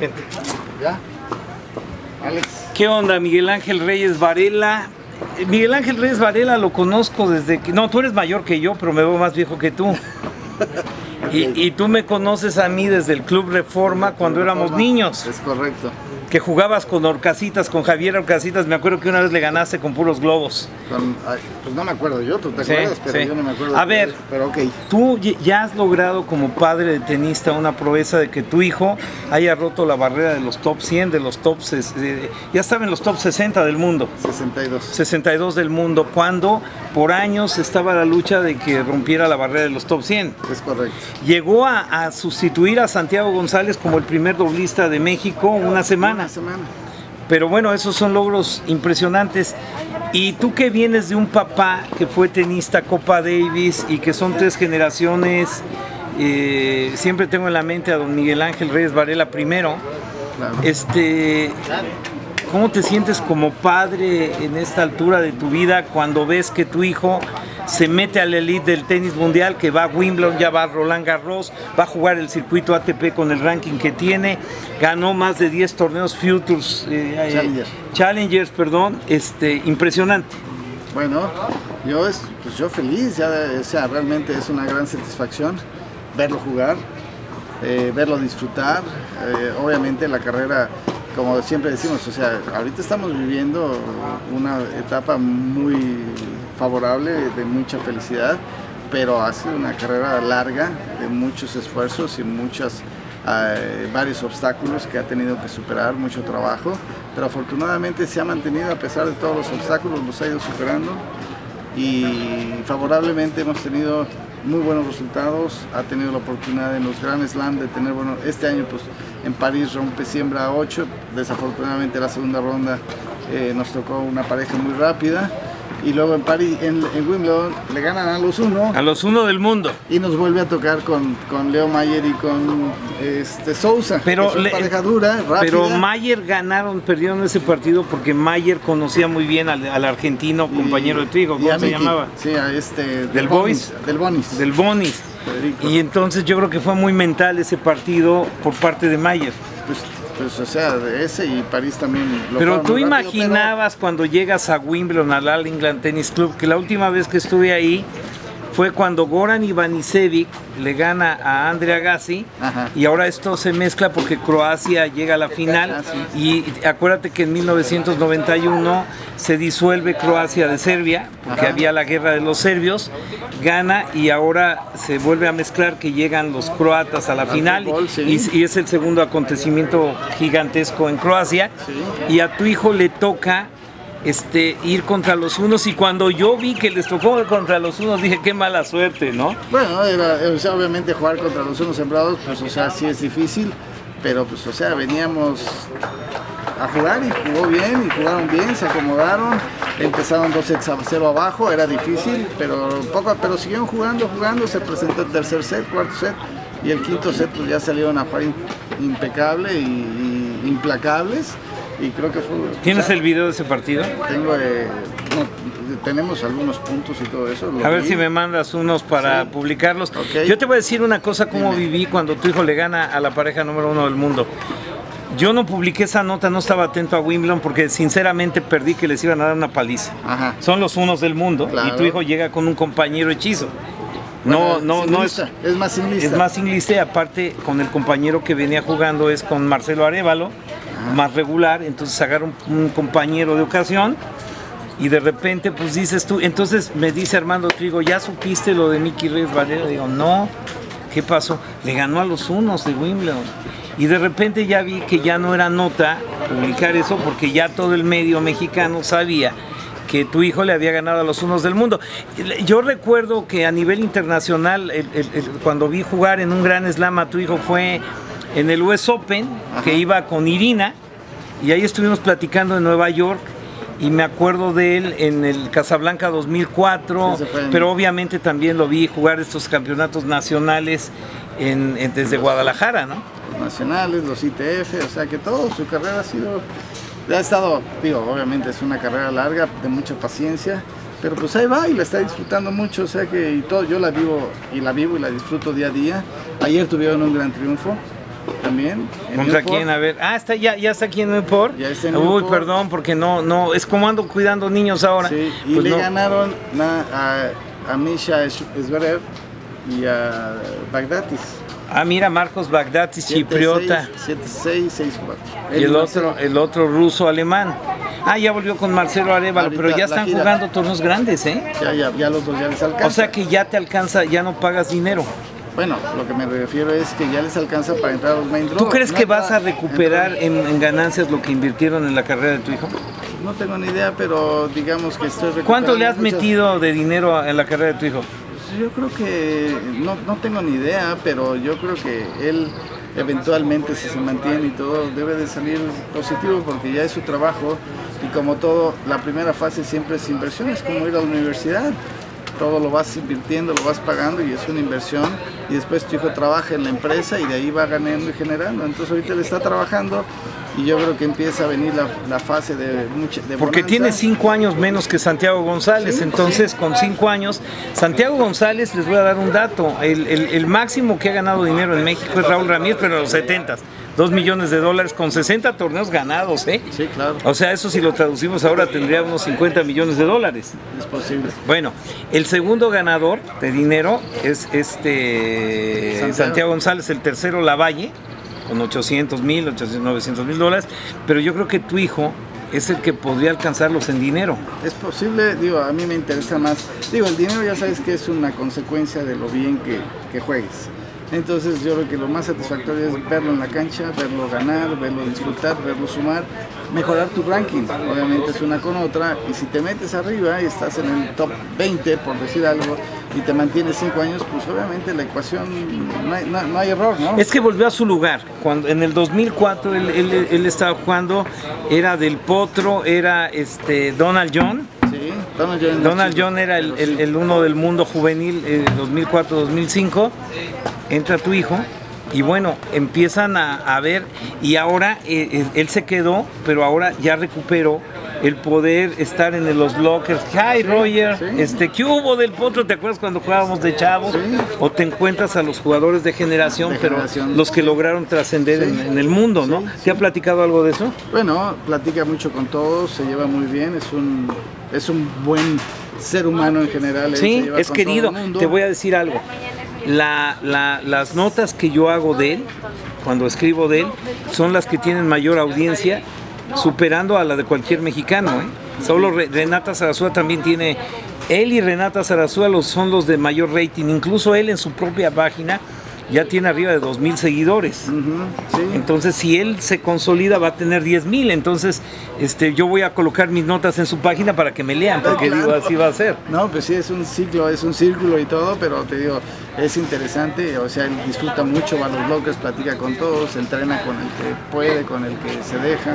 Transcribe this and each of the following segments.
Vente. ¿Ya? Alex. ¿Qué onda, Miguel Ángel Reyes Varela? Miguel Ángel Reyes Varela lo conozco desde que... No, tú eres mayor que yo, pero me veo más viejo que tú. Y tú me conoces a mí desde el Club Reforma cuando éramos niños. Es correcto. Que jugabas con Orcasitas, con Javier Orcasitas. Me acuerdo que una vez le ganaste con puros globos. Pues no me acuerdo yo, tú te acuerdas, pero yo no me acuerdo. A ver, pero ok. Tú ya has logrado como padre de tenista una proeza de que tu hijo haya roto la barrera de los top 100, de los top... ya estaba en los top 60 del mundo. 62. 62 del mundo, cuando por años estaba la lucha de que rompiera la barrera de los top 100. Es correcto. Llegó a sustituir a Santiago González como el primer doblista de México una semana. Pero bueno, esos son logros impresionantes. Y tú que vienes de un papá que fue tenista Copa Davis y que son 3 generaciones, siempre tengo en la mente a don Miguel Ángel Reyes Varela primero. Claro. ¿Cómo te sientes como padre en esta altura de tu vida cuando ves que tu hijo se mete a la elite del tenis mundial, que va a Wimbledon, ya va a Roland Garros, va a jugar el circuito ATP con el ranking que tiene, ganó más de 10 torneos Futures, Challengers, perdón, impresionante? Bueno, yo feliz, o sea, realmente es una gran satisfacción verlo jugar, verlo disfrutar, obviamente la carrera, como siempre decimos, o sea, ahorita estamos viviendo una etapa muy favorable, de mucha felicidad, pero ha sido una carrera larga, de muchos esfuerzos y varios obstáculos que ha tenido que superar, mucho trabajo, pero afortunadamente se ha mantenido a pesar de todos los obstáculos, los ha ido superando y favorablemente hemos tenido muy buenos resultados, ha tenido la oportunidad en los Grand Slam de tener, bueno, este año pues en París rompe siembra 8, desafortunadamente la segunda ronda nos tocó una pareja muy rápida y luego en París, en Wimbledon le ganan a los 1. A los 1 del mundo. Y nos vuelve a tocar con Leo Mayer y con Sousa, pero que es pareja dura, rápida. Pero Mayer perdieron ese partido porque Mayer conocía muy bien al argentino compañero de Trigo, ¿cómo se llamaba? Sí, a Del Bonis. Del Bonis. Federico. Y entonces yo creo que fue muy mental ese partido por parte de Mayer. Pues o sea, de ese y París también lo Pero tú imaginabas cuando llegas a Wimbledon, al All England Tennis Club, que la última vez que estuve ahí fue cuando Goran Ivanisevic le gana a Andre Agassi. Ajá. Y ahora esto se mezcla porque Croacia llega a la final y acuérdate que en 1991 se disuelve Croacia de Serbia porque había la guerra de los serbios, gana y ahora se vuelve a mezclar que llegan los croatas a la final fútbol, y es el segundo acontecimiento gigantesco en Croacia y a tu hijo le toca ir contra los unos y cuando yo vi que les tocó contra los unos dije qué mala suerte, ¿no? Bueno, o sea, obviamente jugar contra los unos sembrados, pues o sea, sí es difícil, pero pues o sea, veníamos a jugar y jugó bien y jugaron bien, se acomodaron, empezaron 2-0 abajo, era difícil, pero siguieron jugando, se presentó el tercer set, cuarto set y el quinto set pues ya salieron a jugar impecable y implacables. Y creo que fue... ¿Tienes el video de ese partido? Tenemos algunos puntos y todo eso. A ver si me mandas unos para publicarlos. Okay. Yo te voy a decir una cosa, cómo viví cuando tu hijo le gana a la pareja número 1 del mundo. Yo no publiqué esa nota, no estaba atento a Wimbledon porque sinceramente perdí que les iban a dar una paliza. Ajá. Son los unos del mundo, claro. Y tu hijo llega con un compañero hechizo. Bueno, no es más singlista. Es más singlista y aparte con el compañero que venía jugando es con Marcelo Arévalo, más regular, entonces agarra un compañero de ocasión y de repente pues dices tú, entonces me dice Armando Trigo, ¿ya supiste lo de Miki Reyes Varela? Digo, no, ¿qué pasó? Le ganó a los unos de Wimbledon y de repente ya vi que ya no era nota publicar eso porque ya todo el medio mexicano sabía que tu hijo le había ganado a los unos del mundo. Yo recuerdo que a nivel internacional, cuando vi jugar en un Grand Slam a tu hijo fue en el US Open, que iba con Irina, y ahí estuvimos platicando en Nueva York, y me acuerdo de él en el Casablanca 2004, pero obviamente también lo vi jugar estos campeonatos nacionales desde Guadalajara, ¿no? Los nacionales, los ITF, o sea que toda su carrera ha estado, obviamente es una carrera larga, de mucha paciencia, pero pues ahí va y la está disfrutando mucho, o sea que yo la vivo y la disfruto día a día. Ayer tuvieron un gran triunfo, también. ¿Contra quién? A ver. Ah, ya está aquí en Newport. Ya está en Uy, Newport. perdón, porque no, es como ando cuidando niños ahora. Sí, y Pues le no. ganaron a Misha Zverev y a Baghdatis. Ah, mira, Marcos Baghdatis, chipriota. 7-6, 6-4. Y el otro ruso alemán. Ah, ya volvió con Marcelo Arévalo, Ahorita pero ya la están gira. jugando torneos grandes, ¿eh? Ya los dos ya les alcanza. O sea que ya te alcanza, ya no pagas dinero. Bueno, lo que me refiero es que ya les alcanza para entrar a los main draw. ¿Tú crees No que vas a entra- recuperar en ganancias lo que invirtieron en la carrera de tu hijo? No tengo ni idea, pero digamos que estoy recuperando. ¿Cuánto le has muchas- metido de dinero en la carrera de tu hijo? Yo creo que no tengo ni idea, pero yo creo que él eventualmente, si se mantiene y todo, debe de salir positivo porque ya es su trabajo y como todo, la primera fase siempre es inversión, es como ir a la universidad. Todo lo vas invirtiendo, lo vas pagando y es una inversión y después tu hijo trabaja en la empresa y de ahí va ganando y generando. Entonces ahorita él está trabajando y yo creo que empieza a venir la fase de Porque bonanza. tiene 5 años menos que Santiago González, Sí, entonces sí. con 5 años, Santiago González, les voy a dar un dato, el máximo que ha ganado dinero en México es Raúl Ramírez, pero en los 70s, $2 millones con 60 torneos ganados, ¿eh? Sí, claro, O sea, eso si lo traducimos ahora tendría unos $50 millones. es posible. Bueno, el segundo ganador de dinero es Santiago González, el tercero Lavalle, con 900,000 $, pero yo creo que tu hijo es el que podría alcanzarlos en dinero. Es posible, digo, a mí me interesa más. Digo, el dinero ya sabes que es una consecuencia de lo bien que juegues. Entonces yo creo que lo más satisfactorio es verlo en la cancha, verlo ganar, verlo disfrutar, verlo sumar, mejorar tu ranking. Obviamente es una con otra y si te metes arriba y estás en el top 20, por decir algo, y te mantienes 5 años, pues obviamente la ecuación no hay error, ¿no? Es que volvió a su lugar. Cuando en el 2004 él estaba jugando, era del Potro, era Donald John. Sí, Donald John, Donald John era el uno del mundo juvenil 2004-2005. Entra tu hijo y bueno, empiezan a ver y ahora él se quedó, pero ahora ya recuperó el poder estar en los lockers. Hi Roger, sí. ¿Qué hubo del Potro? ¿Te acuerdas cuando jugábamos de chavos? Sí. O te encuentras a los jugadores de generación, pero los que lograron trascender Sí. en el mundo, ¿no? Sí, ¿Te ha platicado algo de eso? Bueno, platica mucho con todos, se lleva muy bien, es un buen ser humano en general. Él se Sí, lleva es con querido. todo el mundo. Te voy a decir algo. Las notas que yo hago de él, cuando escribo de él, son las que tienen mayor audiencia, superando a la de cualquier mexicano, ¿eh? Solo Renata Zarazúa también tiene. Él y Renata Zarazúa son los de mayor rating. Incluso él en su propia página ya tiene arriba de 2,000 seguidores. Ujú, sí. Entonces, si él se consolida, va a tener 10,000. Entonces, yo voy a colocar mis notas en su página para que me lean, porque Claro. digo, así va a ser. No, pues sí, es un ciclo, es un círculo y todo, pero te digo, es interesante, o sea, él disfruta mucho, va a los bloques, platica con todos, entrena con el que puede, con el que se deja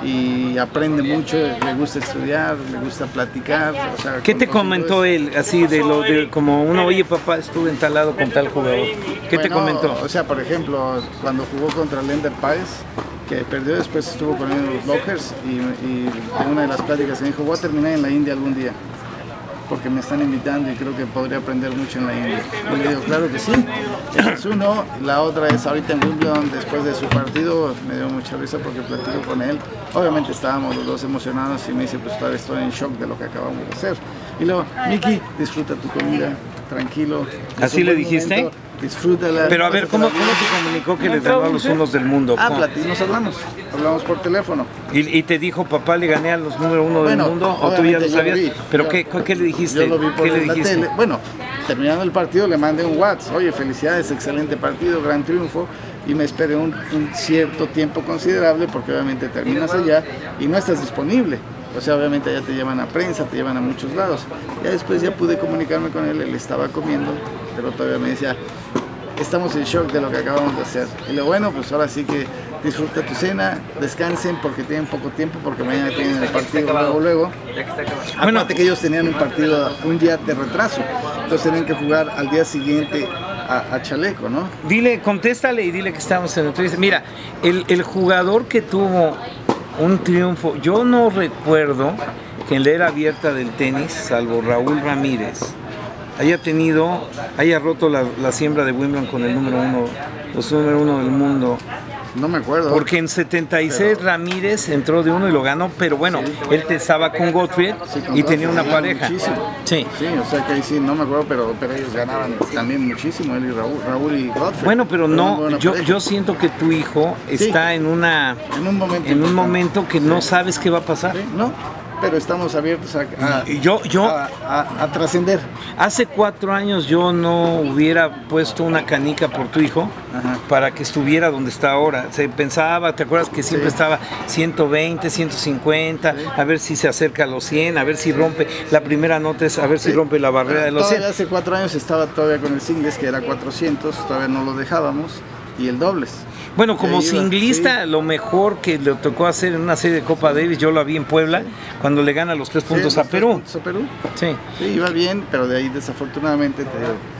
y aprende mucho, le gusta estudiar, le gusta platicar. O sea, ¿Qué con te los comentó jugadores. él, así de como uno, oye papá, estuve en tal lado con tal jugador? ¿Qué te Bueno, comentó? O sea, por ejemplo, cuando jugó contra Lender Páez, que perdió, después estuvo con él en los lockers y en una de las pláticas me dijo, voy a terminar en la India algún día, porque me están invitando y creo que podría aprender mucho en la India. Y le digo, claro que sí. Ese es uno. La otra es ahorita en Wimbledon, después de su partido, me dio mucha risa porque platico con él. Obviamente estábamos los dos emocionados y me dice, pues todavía estoy en shock de lo que acabamos de hacer. Y luego, Miki, disfruta tu comida, tranquilo. Es ¿Así un le buen dijiste? momento, disfrútala. Pero a ver, ¿cómo pásatela bien. te comunicó que le ganó a los unos del mundo? Ah, ¿Cómo? nos hablamos por teléfono. ¿Y te dijo, papá, le gané a los número 1 del Bueno, mundo? ¿O tú ya lo obviamente yo lo sabías? vi. ¿Pero Yo- qué le dijiste? Yo lo vi por ¿Qué le la dijiste? tele. Bueno, terminando el partido le mandé un WhatsApp. Oye, felicidades, excelente partido, gran triunfo. Y me esperé un cierto tiempo considerable porque obviamente terminas allá y no estás disponible. O sea, obviamente allá te llevan a prensa, te llevan a muchos lados. Ya después ya pude comunicarme con él estaba comiendo, pero todavía me decía, estamos en shock de lo que acabamos de hacer. Y lo bueno, pues ahora sí que disfruta tu cena, descansen porque tienen poco tiempo, porque mañana tienen el partido luego. Bueno, Acuérdate que ellos tenían un partido un día de retraso, entonces tenían que jugar al día siguiente a Chaleco, ¿no? dile, contéstale y dile que estamos en entrevista. Mira, el jugador que tuvo un triunfo, yo no recuerdo que en la era abierta del tenis, salvo Raúl Ramírez, haya roto la siembra de Wimbledon con el número 1, los número 1 del mundo. No me acuerdo. Porque en 76 Ramírez entró de 1 y lo ganó, pero bueno, él estaba con Gottfried y tenía una pareja. Muchísimo. Sí. Sí, o sea que ahí sí, no me acuerdo, pero ellos ganaban también muchísimo, él y Raúl y Gottfried. Bueno, pero no, yo siento que tu hijo está en un momento que no sabes qué va a pasar. Sí, no, pero estamos abiertos a trascender. Hace 4 años yo no hubiera puesto una canica por tu hijo. Ajá. Para que estuviera donde está ahora. Se pensaba, ¿te acuerdas que siempre estaba 120, 150, a ver si se acerca a los 100, a ver si rompe, la primera nota es a ver si rompe la barrera de los 100. Hace 4 años estaba todavía con el singles, que era 400, todavía no lo dejábamos, y el dobles. Bueno, como singlista, lo mejor que le tocó hacer en una serie de Copa Davis, yo la vi en Puebla, cuando le gana los 3 puntos a Perú. Sí, iba bien, pero de ahí desafortunadamente te